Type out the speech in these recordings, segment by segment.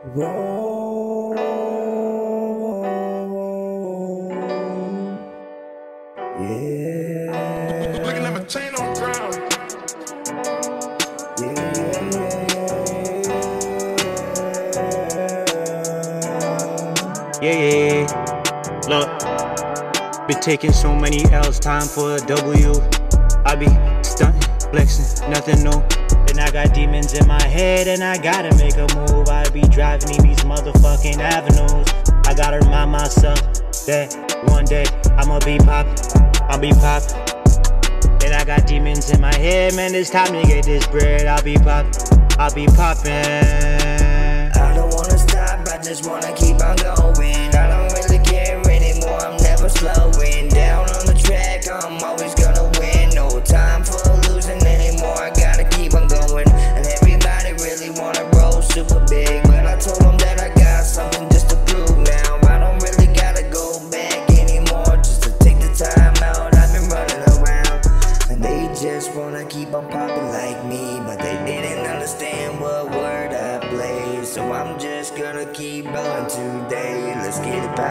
Whoa, yeah. Looking at my chain on the ground. Yeah. Look, been taking so many L's, time for a W. I be stunting, flexing, nothing new. And I got demons in my head and I gotta make a move. I be driving in these motherfucking avenues. I gotta remind myself that one day I'ma be poppin', I'll be poppin'. And I got demons in my head, man, it's time to get this bread. I'll be poppin', I'll be poppin'. I don't wanna stop, I just wanna keep on going. I don't really care anymore, I'm never slowing down on the track, I'm always gonna win. No time for losing anymore, I gotta keep on going. And everybody really wanna roll super big, but I told them that I got something just to prove now. I don't really gotta go back anymore, just to take the time out. I've been running around, and they just wanna keep on popping like me, but they didn't understand what word I played. So I'm just gonna keep rolling today, let's get it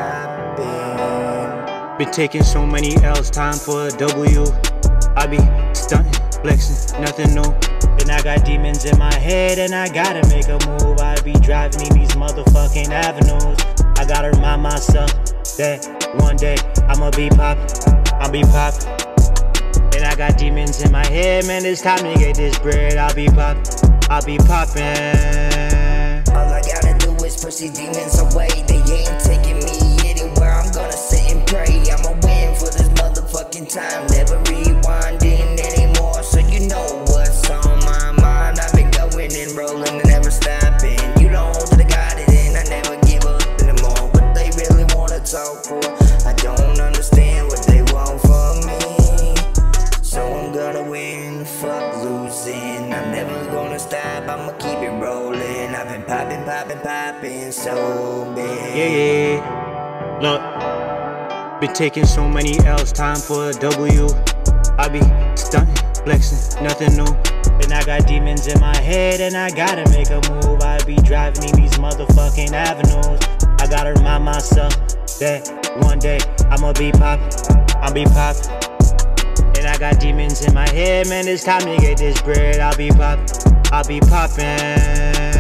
poppin'. Been taking so many L's, time for a W. I be stunting, flexing, nothing new. And I got demons in my head and I gotta make a move. I be driving in these motherfucking avenues. I gotta remind myself that one day I'ma be poppin', I'll be poppin'. And I got demons in my head, man, it's time to get this bread. I'll be poppin', I'll be poppin'. All I gotta do is push these demons away. They ain't taking me anywhere, I'm gonna sit and pray. I'ma win for this motherfucking time, never rewinding anymore. So you know what's on my mind. I've been going and rolling and never stopping. You know that I got it and I never give up anymore. What they really wanna talk for, I don't understand what they want from me. So I'm gonna win, fuck losing. I'm never gonna stop, I'ma keep it rolling. I've been poppin' so big. Yeah. Look, been taking so many L's, time for a W. I be stunting, flexing, nothing new. And I got demons in my head and I gotta make a move. I be driving in these motherfucking avenues. I gotta remind myself that one day I'ma be poppin', I'll be poppin'. And I got demons in my head, man, it's time to get this bread. I'll be poppin', I'll be poppin'.